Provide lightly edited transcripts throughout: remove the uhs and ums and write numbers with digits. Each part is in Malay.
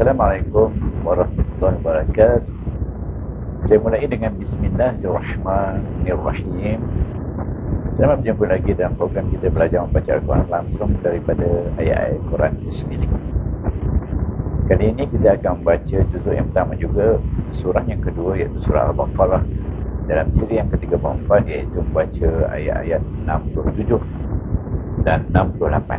Assalamualaikum warahmatullahi wabarakatuh. Saya mulai dengan Bismillahirrahmanirrahim. Selamat berjumpa lagi dalam program kita belajar membaca Al-Quran langsung daripada ayat-ayat Quran itu sendiri. Kali ini kita akan membaca juzuk yang pertama juga, surah yang kedua iaitu surah Al-Baqarah. Dalam siri yang ke-34 iaitu membaca ayat-ayat 67 dan 68.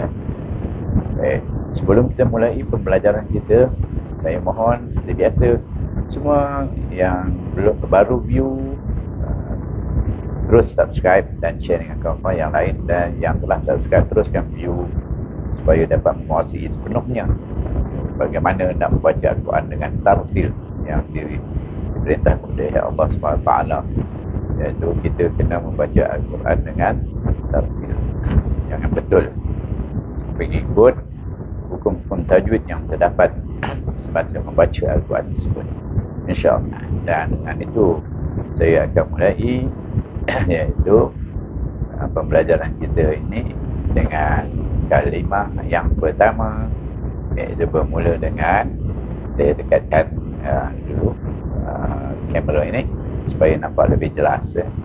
Sebelum kita mulai pembelajaran kita, saya mohon seperti biasa semua yang belum baru view terus subscribe dan share dengan kawan-kawan yang lain, dan yang telah subscribe teruskan view supaya dapat menguasai sepenuhnya bagaimana nak membaca Al-Quran dengan tartil yang diperintah oleh Allah SWT, iaitu kita kena membaca Al-Quran dengan tartil yang betul mengikut hukum-hukum tajwid yang terdapat semasa membaca Al-Quran tersebut, insya-Allah. Dan dengan itu saya akan mulai iaitu pembelajaran kita ini dengan kalimah yang pertama, iaitu bermula dengan, saya dekatkan dulu kamera ini supaya nampak lebih jelas.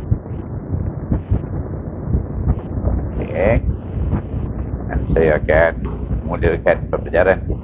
Okey, dan saya akan mulakan pembelajaran kita.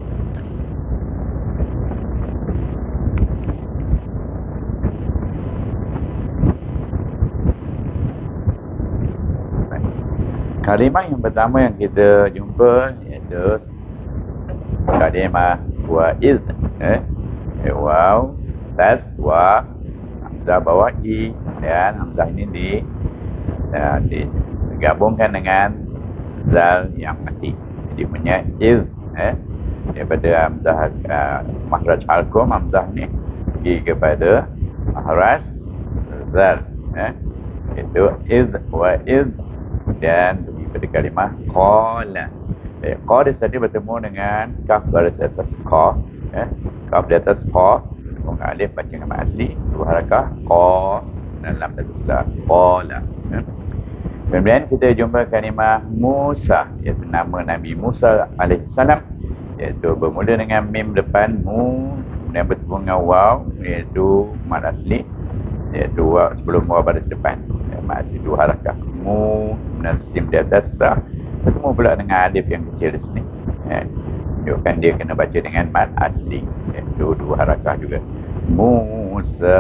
Kalimah yang pertama yang kita jumpa iaitu kalimah wa'iz. Waw atas wa, hamzah bawah i, dan hamzah ini digabungkan dengan zal yang mati. Jadi punya iz, daripada hamzah makhraj halqum, hamzah ni pergi kepada makhraj zal, itu iz wa iz, dan pergi pada kalimah qala. Qa di tadi bertemu dengan kaf baris atas qa, kaf di atas qa bertemu dengan alif, baca dengan asli dua harakah, qa dan lam di atas qala. Kemudian kita jumpa kalimah Musa, iaitu nama Nabi Musa alaihissalam, iaitu bermula dengan mim depan mu, kemudian bertemu dengan waw, iaitu mad asli, iaitu waw sebelum waw baris depan, mad asli dua harakah, mu, kemudian sim di atas sa, bertemu pula dengan alif yang kecil di sini, tunjukkan dia kena baca dengan mad asli, iaitu dua harakah juga. Musa,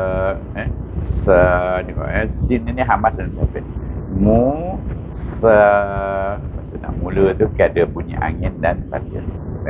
sa juga, sin ini hamas dan sabit. Musa, masa nak mula tu ada bunyi angin dan sakit.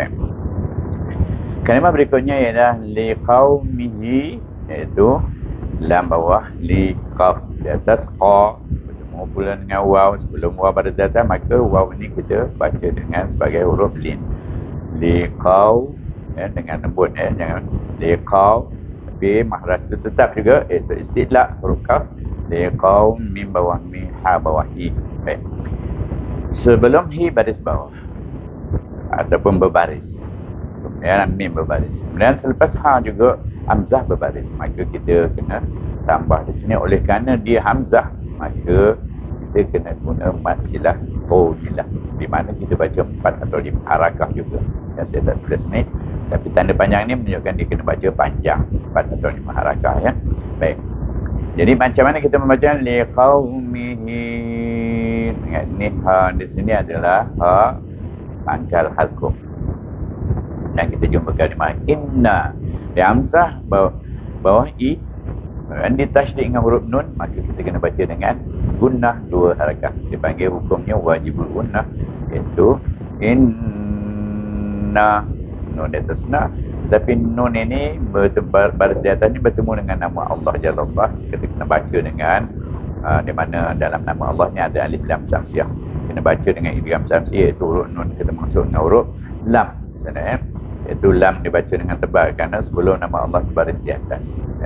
Kalimah berikutnya ialah liqaumihi, iaitu lam bawah, liqaf di atas qa, bertemu pula dengan waw sebelum waw pada datang, maka waw ini kita baca dengan sebagai huruf lin. Liqau, dengan lembut, jangan liqau, tapi makhraj itu tetap juga, iaitu istidlaq huruf kaf. Liqaum min bawah mi, ha bawah hi. Baik. Sebelum hi baris bawah ataupun berbaris, kemudian mim berbaris, kemudian selepas ha juga hamzah berbaris, maka kita kena tambah di sini. Oleh kerana dia hamzah, maka kita kena guna mad silah tawilah, di mana kita baca 4 atau 5 harakah juga. Yang saya tak tulis ni, tapi tanda panjang ni menunjukkan dia kena baca panjang 4 atau 5 harakah, ya. Baik. Jadi macam mana kita membaca liqaumihi? Ingat ni ha di sini adalah ha pangkal halqum. Dan kita jumpa kalimah inna, di hamzah bawah i, dan ditasydid dengan huruf nun, maka kita kena baca dengan gunnah dua harakah. Dipanggil hukumnya wajibul gunnah, iaitu inna, nun di atas na. Tapi nun ini baris di atas ini bertemu dengan nama Allah Jalla Allah. Kita kena baca dengan di mana dalam nama Allah ni ada alif lam samsiah, kena baca dengan idgham samsiah, iaitu huruf nun kita masuk dengan huruf lam di sana, iaitu lam dibaca dengan tebal kerana sebelum nama Allah baris di atas.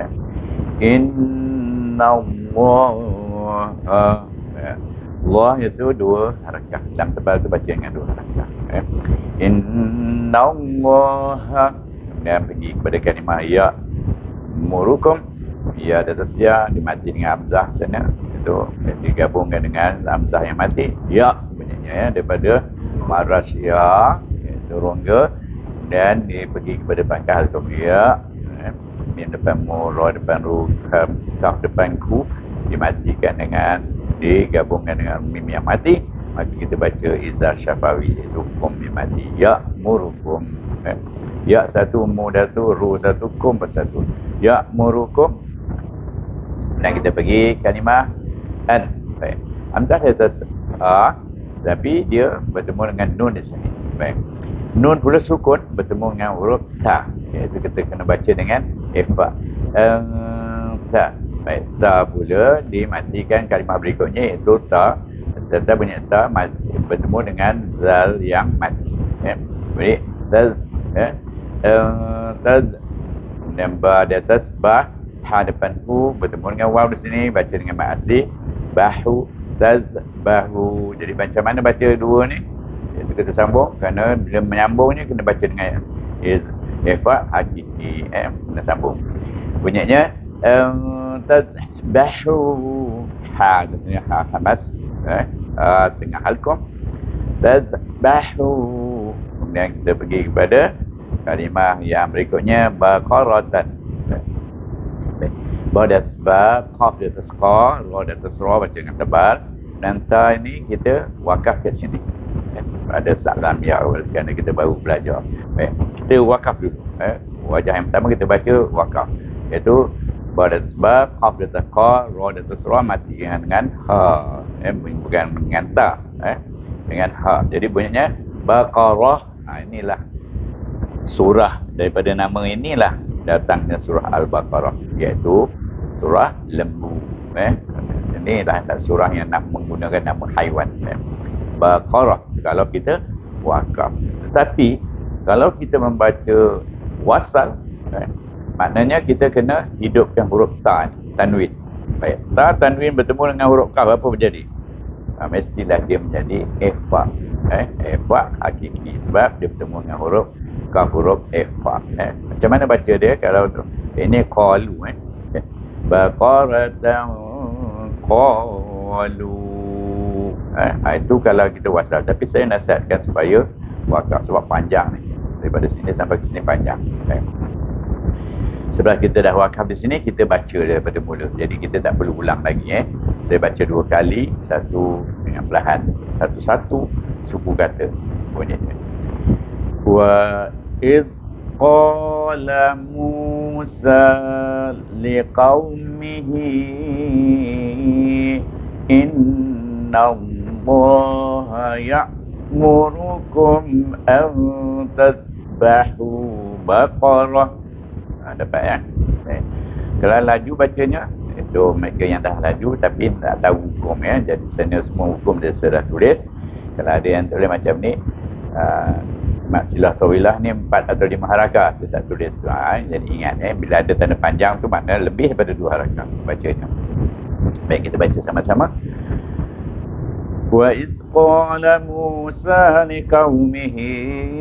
Inna Allah, Allah itu dua harakah, lam tebal tu baca dengan dua harakah. Inna Allah, kemudian pergi kepada kalimah ya murukum, ya di atas ya dimati dengan hamzah sana, itu digabungkan dengan hamzah yang mati, ya bunyinya, daripada marasya, iaitu rongga, kemudian dia pergi kepada pangkal halkum ya, mim depan mu, ra depan ru, kaf depan ku, dimatikan dengan, digabungkan dengan mim yang mati, maka kita baca izah syafawi, iaitu kum mim mati, ya murukum, ya satu, mu satu, ru satu, kum satu, ya murukum. Dan kita pergi kalimah an, baik, hamzah di atas a, tapi dia bertemu dengan nun di sini, baik. Nun pula sukun bertemu dengan huruf ta, iaitu kita kena baca dengan ifa. Ta, baik, ta pula dimatikan kalimah berikutnya, iaitu ta, serta bunyi ta bertemu dengan zal yang mati, jadi taz, taz, dan ba di atas ba, ha depan hu bertemu dengan waw di sini, baca dengan mat asli bahu, taz bahu. Jadi macam mana baca dua ni? Itu kita sambung, kerana bila menyambungnya kena baca dengan ifa hakiki, kena sambung bunyinya. Tazbahu, ha di sini ha hamas, tengah halkum, tazbahu. Kemudian kita pergi kepada kalimah yang berikutnya, baqaratan. Ba di atas ba, qaf di atas qa, ra di atas ra, baca dengan tebal. Dan ta ini kita wakaf kat sini, ada salam ya awal, kerana kita baru belajar. Baik, kita wakaf dulu. Wajah yang pertama kita baca wakaf, iaitu ba di atas ba, qaf di atas qa, ra di atas ra, mati dengan ha, bukan dengan ta, dengan ha. Jadi bunyinya Baqarah. Inilah surah, daripada nama inilah datangnya surah Al-Baqarah, iaitu surah lembu. Inilah surah yang nak menggunakan nama haiwan, Baqarah kalau kita wakaf. Tetapi kalau kita membaca wasal, maknanya kita kena hidupkan huruf ta, tanwin. Baik, ta tanwin bertemu dengan huruf kaf, apa berjadi? Mestilah dia menjadi ikhfa, ikhfa hakiki, sebab dia bertemu dengan huruf kaf, huruf ikhfa. Macam mana baca dia kalau tu? Ini qalu, baqaratan qalu. Itu kalau kita wasal. Tapi saya nasihatkan supaya wakaf, sebab panjang ni, daripada sini sampai ke sini panjang. Setelah kita dah wakaf di sini, kita baca daripada mula. Jadi kita tak perlu ulang lagi. Saya baca 2 kali, satu dengan perlahan, satu-satu suku kata bunyinya. Wa idh qala Musa liqaumihi inna Allaha ya'murukum an tazbahu baqarah. Dapat kan? Kalau laju bacanya, itu mereka yang dah laju tapi tak tahu hukum, jadi sana semua hukum dia sudah tulis. Kalau ada yang tulis macam ni, maksilah tawilah ni 4 atau 5 harakat, dia tak tulis. Jadi ingat, bila ada tanda panjang tu makna lebih daripada 2 harakat bacanya. Baik, kita baca sama-sama. Wa idh qala Musa liqaumihi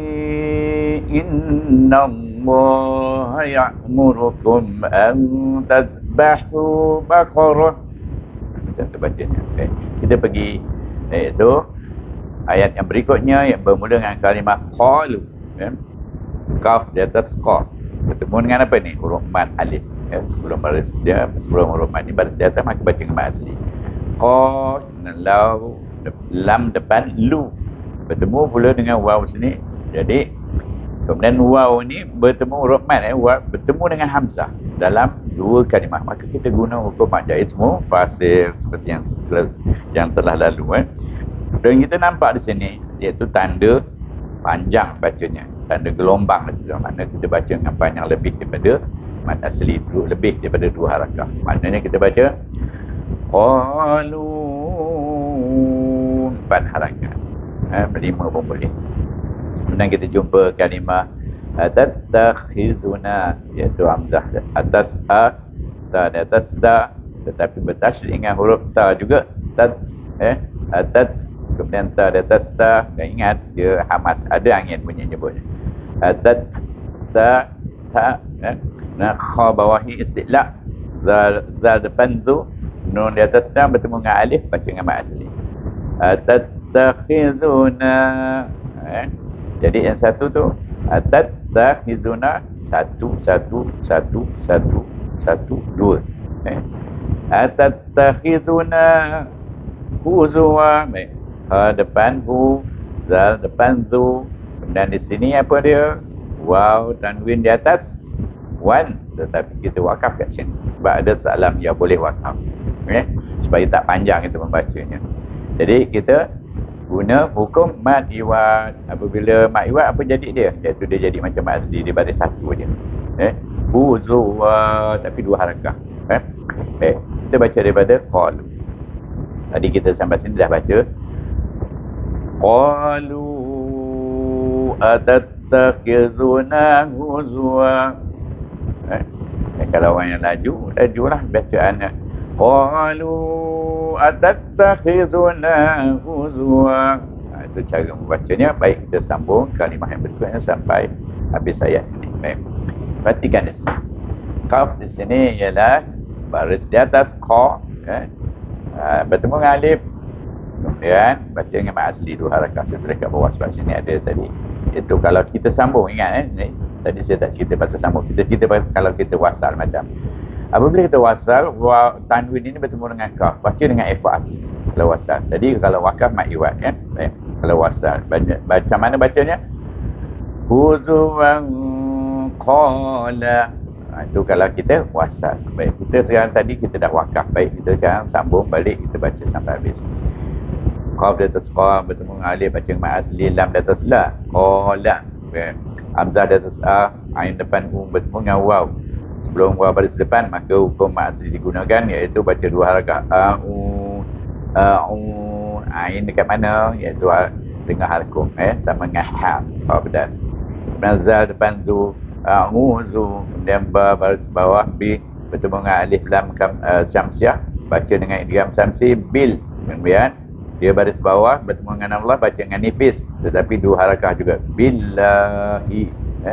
inna Allaha ya'murukum an tazbahu baqarah. Macam tu bacanya. Kita pergi, iaitu ayat yang berikutnya yang bermula dengan kalimah qalu, kaf di atas qa, bertemu dengan apa ni? Huruf mad alif. Sebelum baris dia, sebelum huruf mad ni baris di atas, maka baca dengan mad asli. Qa, law, lam depan lu, bertemu pula dengan waw sini. Jadi kemudian waw ni bertemu huruf mad, waw bertemu dengan hamzah dalam 2 kalimah, maka kita guna hukum mad ismu fasil seperti yang telah lalu. Dan kita nampak di sini, iaitu tanda panjang bacanya, tanda gelombang di situ, makna kita baca dengan panjang lebih daripada mad asli, lebih daripada 2 harakat. Maknanya kita baca qalu 4 harakat, 5 pun boleh. Kemudian kita jumpa kalimah tattakhizuna, iaitu hamzah atas a, ta di atas da, tetapi bertasydid dengan huruf ta juga, tat, tat, kemudian ta di atas ta. Dan ingat dia hamas, ada angin bunyi nyebutnya. Tat, ta, ta, nah kha bawahi istilah, zal depan tu, nun di atas ta bertemu dengan alif, baca dengan mat asli. Tattakhizuna, jadi yang satu tu Atattakhizuna, satu, satu, satu, satu, satu, dua. Atattakhizuna huzwa. Ha depan hu, zal depan zu. Dan di sini apa dia? Waw tanwin di atas wan, tetapi kita wakaf kat sini. Sebab ada salam yang boleh wakaf. Supaya tak panjang kita membacanya. Jadi kita guna hukum mad iwad. Apabila mad iwad, apa jadi dia? Iaitu dia jadi macam mad asli, dia baris satu je. Huzwa, tapi dua harakah. Kita baca daripada qalu. Tadi kita sampai sini dah baca. Qalu atattakhizuna huzwa. Kalau orang yang lajulah bacaannya. Qalu atattakhizuna huzwa. Itu cara membacanya. Baik, kita sambung kalimah yang berikutnya sampai habis ayat ini. Baik. Perhatikan di sini. Qaf di sini ialah baris di atas qa, bertemu dengan alif. Kemudian baca dengan mad asli dua harakat seperti kat bawah. Sebab sini ada tadi. Itu kalau kita sambung, ingat tadi saya tak cerita pasal sambung. Kita cerita kalau kita wasal macam. Apabila kita wasal, tanwin ini bertemu dengan kaf, baca dengan if'al. Kalau wasal. Tadi kalau wakaf mad iwad kan. Baik. Kalau wasal, macam mana bacanya? Huzuwan qala. Itu kalau kita wasal. Baik, kita sekarang tadi kita dah wakaf. Baik, kita sekarang sambung balik, kita baca sampai habis. Qaf di atas qa bertemu dengan alif, baca dengan asli, lam di atas la, qala. Hamzah di atas a, ain depan u bertemu dengan waw. Sebelum waw baris depan, maka hukum mad asli digunakan, iaitu baca dua harakat. Ain dekat mana? Iaitu dengan harkum, sama dengan ha, pedas. Nazal depan zu, zu, kemudian ba baris bawah bi bertemu dengan alif lam syamsiah, baca dengan idgham syamsi bil. Kemudian dia baris bawah bertemu dengan Allah, baca dengan nipis, tetapi dua harakah juga. Billahi,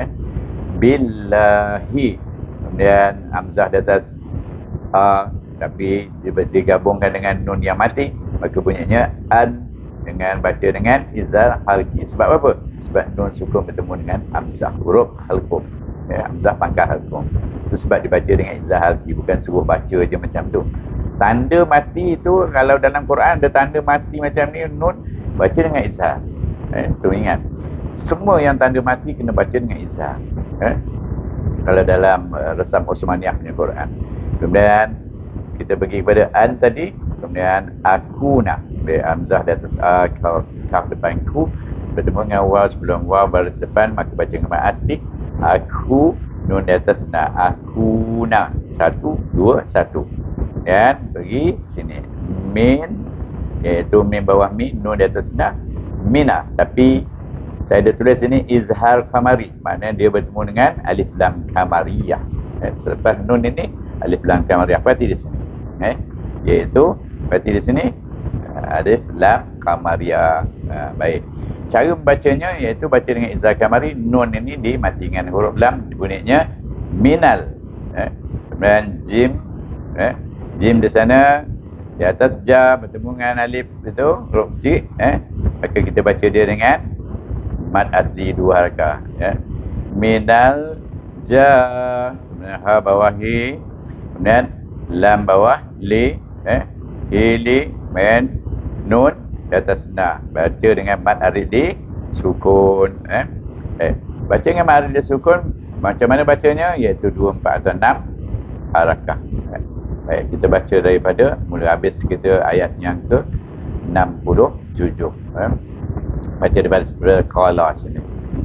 billahi. Kemudian hamzah di atas a, tapi digabungkan dengan nun yang mati, maka bunyinya an, dengan baca dengan izhar halqi. Sebab apa? Sebab nun sukun bertemu dengan hamzah, huruf halqum. Hamzah pangkal halqum. Itu sebab dibaca dengan izhar halqi, bukan suruh baca je macam tu. Tanda mati itu, kalau dalam Quran ada tanda mati macam ni, nun, baca dengan izhar. Tu ingat. Semua yang tanda mati kena baca dengan izhar. Kalau dalam resam Osmaniyah punya Quran. Kemudian kita pergi kepada an tadi. Kemudian akuna. Hamzah di atas a, kaf depan ku, bertemu dengan waw sebelum waw baris depan, maka baca dengan mad asli. Aku, nun di atas na, akuna. Satu, dua, satu. Dan pergi sini min, iaitu min bawah min, nun di atas na, mina. Tapi saya ada tulis sini izhar kamari, maknanya dia bertemu dengan alif lam kamariyah. Selepas nun ini alif lam kamariyah, berarti di sini iaitu berarti di sini alif lam kamariyah. Baik, cara membacanya iaitu baca dengan izhar kamari. Nun ini dimati dengan huruf lam, bunyinya minal. Kemudian jim, jim di sana di atas ja bertemu dengan alif itu huruf j, maka kita baca dia dengan mad asli dua harakah, minal ja, kemudian ha bawah hi, kemudian lam bawah li, ili, kemudian nun di atas na, baca dengan mad asli sukun. Baca dengan mad asli sukun macam mana bacanya? Iaitu 2, 4 atau 6 harakah. Baik, kita baca daripada mula habis kita ayat yang ke 67. Baca daripada qala sini.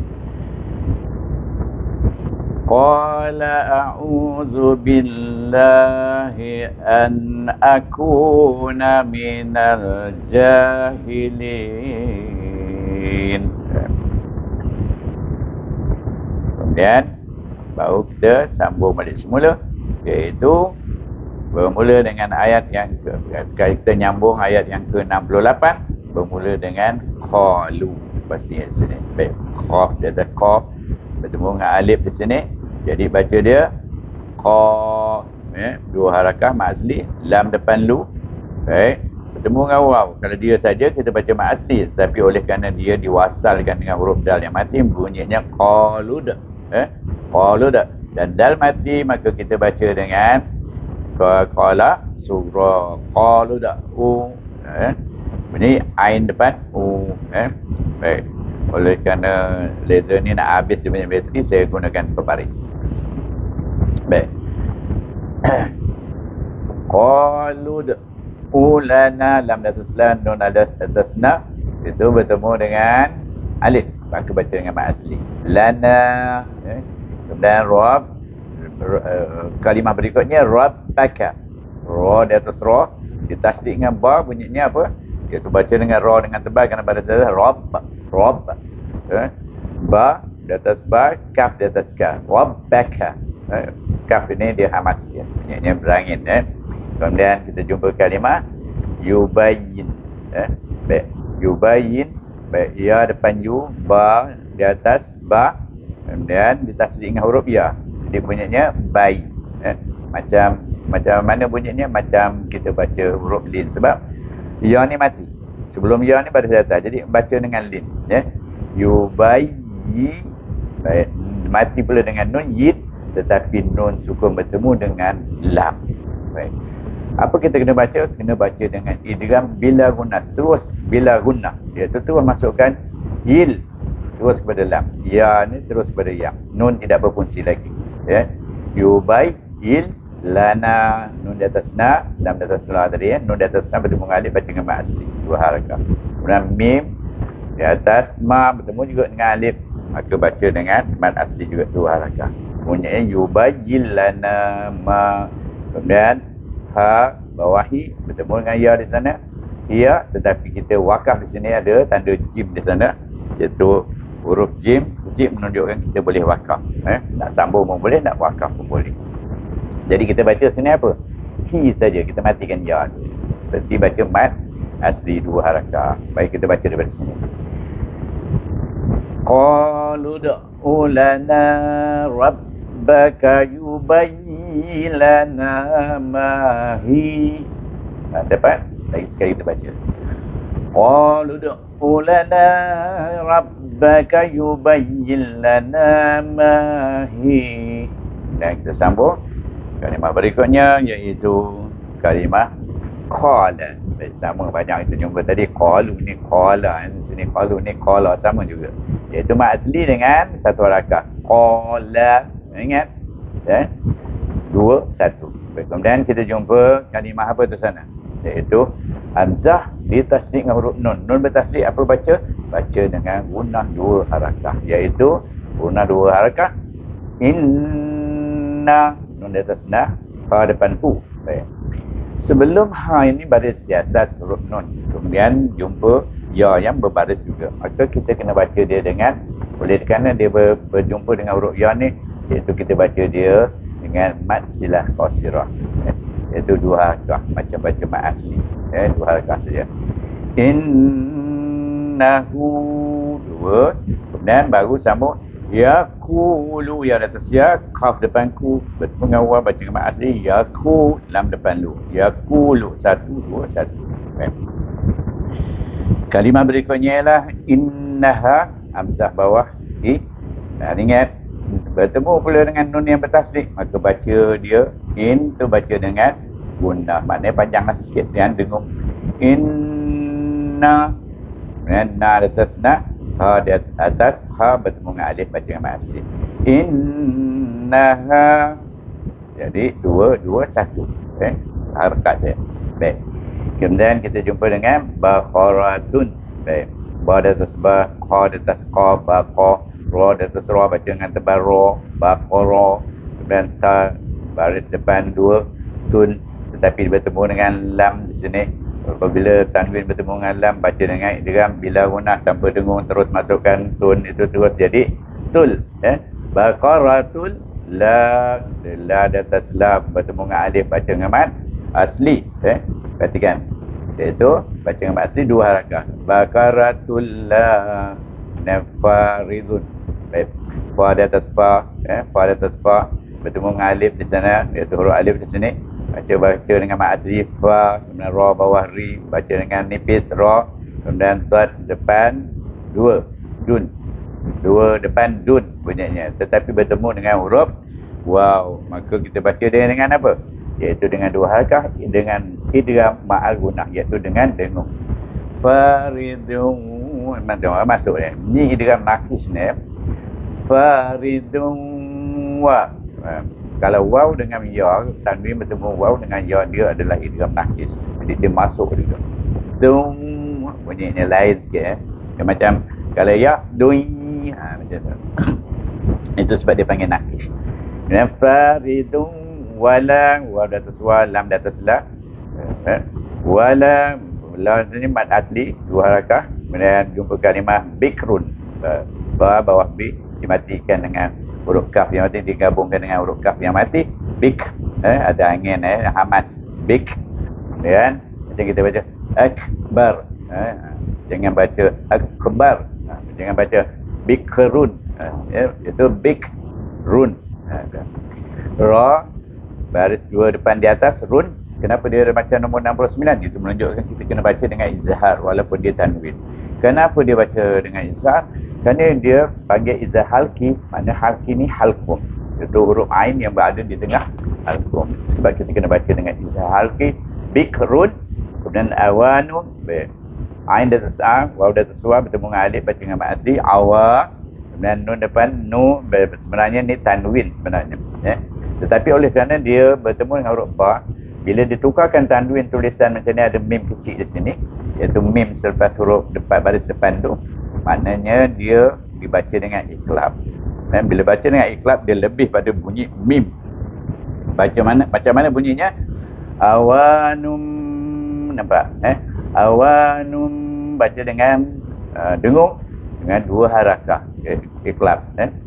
Qala a'udzu billahi an akuna minal jahilin. Kemudian baru kita sambung balik semula, iaitu bermula dengan ayat yang sekarang kita nyambung ayat yang ke-68, bermula dengan qalu. Pasti di sini. Baik, qaf dia ada qaf bertemu dengan alif di sini. Jadi baca dia qa, dua harakah mad asli, lam depan lu. Baik, bertemu dengan waw. Kalau dia saja kita baca mad asli, tapi oleh kerana dia diwasalkan dengan huruf dal yang mati, bunyinya qalud. Qalu dak. Dan dal mati maka kita baca dengan qala surah. Qalu dak bunyi ain depan baik. Oleh kerana laser ni nak habis dia punya bateri, saya gunakan pebaris. Baik. Qalu ulana lam dataslan nun atasna itu bertemu dengan alif, maka baca dengan mat asli. Lana kemudian kalimah berikutnya rabbaka. Ra di atas ra ditasdid dengan ba, bunyinya apa? Iaitu baca dengan ra dengan tebal kerana pada dasar rabb. Ba di atas ba, kaf di atas ka. Rabbaka. Kaf ini dia hamas ya. Bunyinya berangin Kemudian kita jumpa kalimah yubayyin. Baik. Yubayyin. Baik. Ya depan yu, ba di atas ba. Kemudian ditasdid dengan huruf ya. Jadi bunyinya bay. Macam mana bunyinya? Macam kita baca huruf lin. Sebab ya ni mati. Sebelum ya ni baris datar. Jadi baca dengan lin. Yubayyi. Baik. Mati pula dengan nun yid. Tetapi nun sukun bertemu dengan lam. Baik. Apa kita kena baca? Kena baca dengan idgham bila gunnah. Terus bila gunnah. Iaitu terus masukkan il. Terus kepada lam. Ya ni terus kepada ya. Nun tidak berfungsi lagi. Yubayyin lana. Nun di atas na. Lam di atas na tadi. Nun di atas na bertemu dengan alif. Baca dengan mat asli. Dua harakah. Kemudian mim. Di atas ma bertemu juga dengan alif. Maka baca dengan mat asli juga dua harakah. Bunyinya yubayyin lana ma. Kemudian ha bawahi bertemu dengan ya di sana. Ya, tetapi kita wakaf di sini ada tanda jim di sana. Iaitu huruf jim. Jim menunjukkan kita boleh wakaf. Nak sambung pun boleh, nak wakaf pun boleh. Jadi kita baca sini apa? Hi saja. Kita matikan ya. Seperti baca mat asli dua harakah. Baik, kita baca daripada sini. Qalu da'u lana rabbaka yubayyin lana ma hi. Dapat? Lagi sekali kita baca. Qalu da'u lana rabbaka yubayyin lana ma hi. Dan kita sambung kalimah berikutnya, iaitu kalimah qala. Sama banyak kita jumpa tadi. Qalu ni qala. Sini qalu ni qala. Sama juga. Iaitu mat asli dengan satu harakah. Qala. Ingat? Dua, satu. Kemudian kita jumpa kalimah apa tu sana? Iaitu hamzah ditasdid dengan huruf nun. Nun bertasdid apa baca? Baca dengan gunnah dua harakah. Iaitu gunnah dua harakah. Inna. Nun di atas na. Ha depan hu. Baik. Sebelum ha ini baris di atas huruf nun. Kemudian jumpa ya yang berbaris juga. Maka kita kena baca dia dengan, oleh kerana dia berjumpa dengan huruf ya ni, iaitu kita baca dia dengan mat silah qasirah. Iaitu dua harakah. Macam baca mat asli. Dua harakah saja. Innahu. Dua. Kemudian baru sambung yaqulu. Ya atas ya, qaf depan ku, bertemu dengan waw, baca dengan mat asli. Yaqu, lam depan lu. Yaqulu. Satu, dua, satu. Kalimah berikutnya ialah innaha. Hamzah bawah i. Ingat, bertemu pula dengan nun yang bertasdid, maka baca dia in tu baca dengan gunnah. Maknanya panjanglah sikit, jangan dengung. Inna. Na di atas na. Ha di atas ha bertemu dengan alif, baca dengan mat asli. Innaha. Jadi dua, satu. Harakat dia. Baik. Kemudian kita jumpa dengan bakharatun. Baik. Ba di atas ba, kha di atas qa, baqa, ra di atas ra, baca dengan tebal ra, baqara. Kemudian ta baris depan dua, tun, tetapi bertemu dengan lam di sini. Apabila tanwin bertemu dengan lam, baca dengan idgham bila gunnah tanpa dengung, terus masukkan tun, itu terus jadi tul. Baqaratul la. La di atas lam bertemu dengan alif, baca dengan mat asli. Perhatikan. Iaitu baca dengan mat asli dua harakah. Baqaratul la nafaridun. Baik. Fa di atas fa, fa di atas fa bertemu dengan alif di sana, iaitu huruf alif di sini. Baca dengan mat asli fa, kemudian ra bawah ri, baca dengan nipis ra, kemudian dad depan dua, dun. Dua depan dun bunyinya, tetapi bertemu dengan huruf waw. Maka kita baca dengan apa? Iaitu dengan dua harakah, dengan idgham ma'al gunah, iaitu dengan dengung. Faridun, masuk ni. Ni idgham nakis ni. Faridun wa. Kalau waw dengan ya, tanwin bertemu waw dengan ya, dia adalah idgham nakis. Jadi dia masuk juga. Dum, bunyinya lain sikit. Macam kalau ya, dui, macam tu. Itu sebab dia panggil nakis. Dan faridun walam, waw di atas wa, lam di atas la. Walam, la ni mad asli, dua harakah. Kemudian jumpa kalimah bikrun. Ba bawah bi dimatikan dengan huruf kaf yang mati, digabungkan dengan huruf kaf yang mati. Bik, ada angin, hamas. Bik. Kemudian macam kita baca akbar. Jangan baca akbar. Jangan baca bikrun. Itu bikrun. Ra, baris dua depan di atas, run. Kenapa dia macam nombor 69? Itu menunjukkan kita kena baca dengan izhar walaupun dia tanwin. Kenapa dia baca dengan izhar? Kerana dia panggil izhar halki. Maknanya halki ni halkum. Itu huruf ain yang berada di tengah halkum. Sebab kita kena baca dengan izhar halki. Bikrun. Kemudian awanun. Ain di atas a, waw di atas wa, bertemu dengan alif, baca dengan mat asli. Awa. Kemudian nun depan nu, sebenarnya ni tanwin sebenarnya. Tetapi oleh kerana dia bertemu dengan huruf ba, bila ditukarkan tanwin tulisan macam ni, ada mim kecil di sini, iaitu mim selepas huruf depan, baris depan tu, maknanya dia dibaca dengan iklab. Dan bila baca dengan iklab, dia lebih pada bunyi mim. Macam mana bunyinya? Awanum, nampak? Awanum, baca dengan dengung, dengan dua harakah, iklab.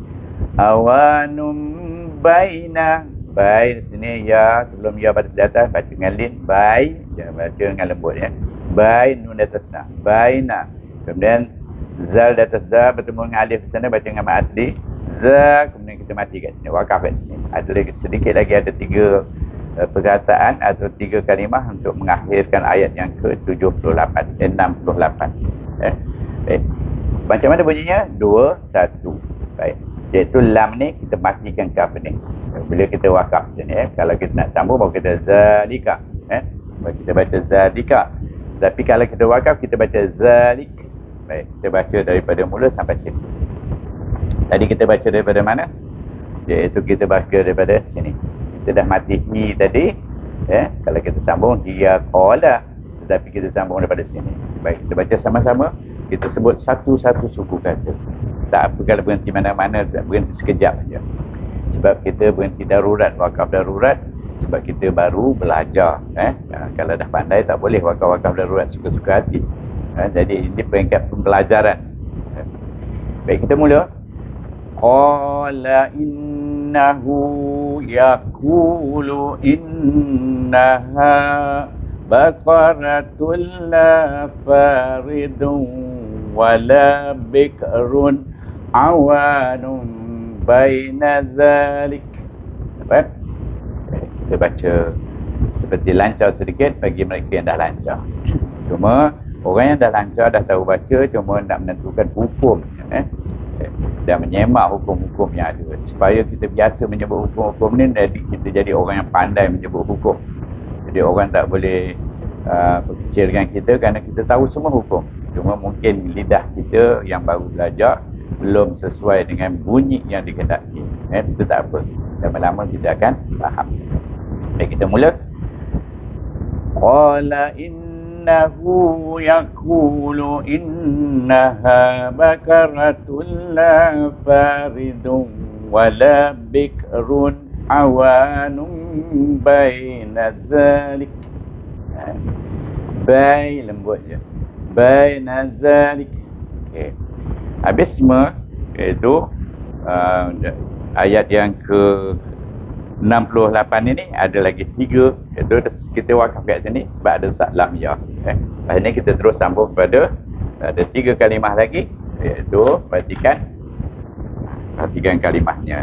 Awanum baina, bai di sini ya, sebelum ya pada atas baca dengan lin, bai, jangan baca dengan lembut ya. Bai nun di atas na, baina. Kemudian zal di atas za, bertemu dengan alif di sana, baca dengan mat asli. Za, kemudian kita mati kat sini, wakaf kat sini. Ada lagi sedikit lagi, ada 3 perkataan atau 3 kalimah untuk mengakhirkan ayat yang ke-68, 68. Baik. Macam mana bunyinya? 2, 1. Baik. Iaitu lam ni kita matikan kaf ni. Bila kita wakaf macam ni, kalau kita nak sambung baru kita zalika. Kita baca zalika. Tapi kalau kita wakaf kita baca zalik. Baik, kita baca daripada mula sampai sini. Tadi kita baca daripada mana? Iaitu kita baca daripada sini. Kita dah mati hi tadi. Kalau kita sambung dia qala. Tetapi kita sambung daripada sini. Baik, kita baca sama-sama. Kita sebut satu-satu suku kata. Tak apa kalau berhenti mana-mana, berhenti sekejap saja. Sebab kita berhenti darurat, wakaf darurat. Sebab kita baru belajar. Kalau dah pandai tak boleh wakaf-wakaf darurat suka-suka hati. Jadi ini peringkat pembelajaran. Baik, kita mula. Qala innahu yaqulu innaha baqaratul la faridun wala bikrun awanun baina zalik. Dapat? Kita baca seperti lancar sedikit bagi mereka yang dah lancar. Cuma orang yang dah lancar, dah tahu baca, cuma nak menentukan hukum, dan menyemak hukum-hukum yang ada. Supaya kita biasa menyebut hukum-hukum ni, jadi kita jadi orang yang pandai menyebut hukum. Jadi orang tak boleh berkecilkan kita kerana kita tahu semua hukum. Cuma mungkin lidah kita yang baru belajar belum sesuai dengan bunyi yang dikehendaki. Itu tak apa. Lama-lama kita akan faham. Baik, kita mula. Qala innahu yaqulu innaha baqaratul la faridun wala bikrun awanun baina zalik. Bai lembut je. Baina zalik. Okey. Habis semua, iaitu ayat yang ke-68 ini ada lagi 3, iaitu kita wakaf kat sini sebab ada saklam ya. Lepas ni kita terus sambung kepada ada 3 kalimah lagi, iaitu perhatikan kalimahnya.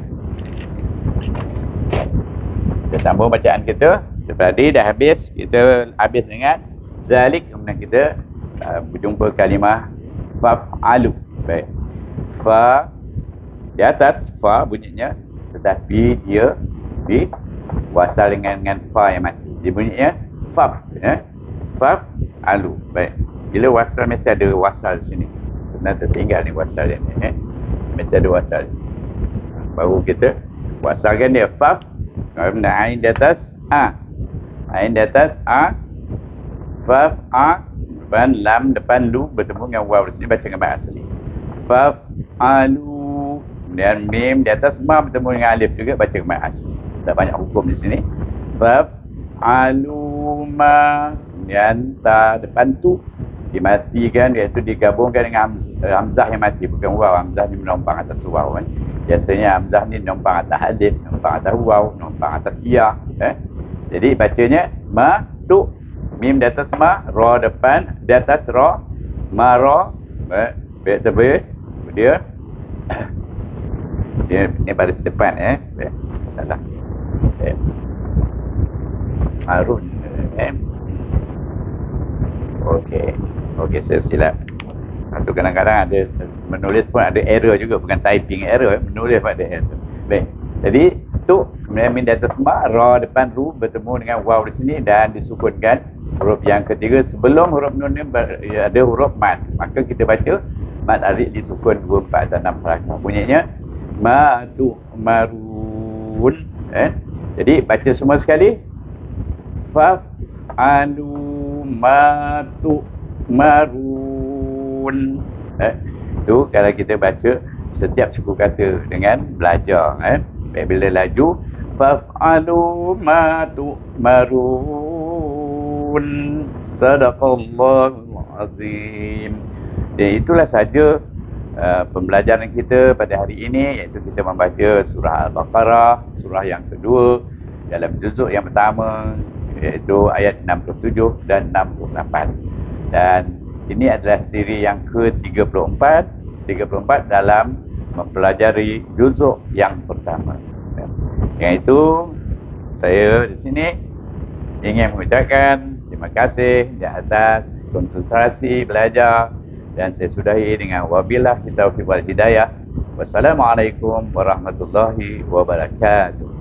Kita sambung bacaan kita. Tadi dah habis, kita habis dengan zalik, kemudian kita berjumpa kalimah fa'alu. Baik. fa di atas fa bunyinya, tetapi dia di wasal dengan fa yang mati. Dia bunyinya faf, faf alu. Baik. Bila wasal mesti ada wasal sini. Sebenarnya tertinggal ni wasal ni, mesti ada wasal. Baru kita wasalkan dia faf, kemudian ain di atas a. Ain di atas a, faf a, depan lam, depan lu bertemu dengan waw di sini baca dengan bahasa asli. Faf alu, kemudian mim di atas ma bertemu dengan alif juga baca dengan bahasa asli. Tak banyak hukum di sini. Faf alu ma, kemudian ta depan tu dimatikan, iaitu digabungkan dengan hamzah yang mati, bukan waw. Hamzah ni menumpang atas waw kan. Biasanya hamzah ni menumpang atas alif, menumpang atas waw, menumpang atas ya. Jadi bacanya ma tu, mim di atas ma, ra depan di atas ra, ma ra, baik tebal dia dia ni baris depan salah. Harun Okey, saya silap. Itu kadang-kadang ada menulis pun ada error juga, bukan typing error, menulis pun ada error. Baik. Jadi tu kemudian min di atas ma, ra depan ru bertemu dengan waw di sini dan disukunkan huruf yang ketiga sebelum huruf nun ni ada huruf mad. Maka kita baca mad arid disukun 2, 4 dan 6 harokat. Bunyinya ma tu marun. Jadi baca semua sekali. Fa alu ma tu marun. Tu kalau kita baca setiap suku kata dengan belajar. Baik, bila laju fa'alu ma tu marun. Sadaqallahul azim. Dan itulah saja pembelajaran kita pada hari ini, iaitu kita membaca surah Al-Baqarah, surah yang kedua dalam juzuk yang pertama, iaitu ayat 67 dan 68. Dan ini adalah siri yang ke-34 dalam mempelajari juzuk yang pertama. Yang itu saya di sini ingin mengucapkan terima kasih di atas konsultasi belajar, dan saya sudahi dengan wabillahi taufiq wal hidayah. Wassalamualaikum warahmatullahi wabarakatuh.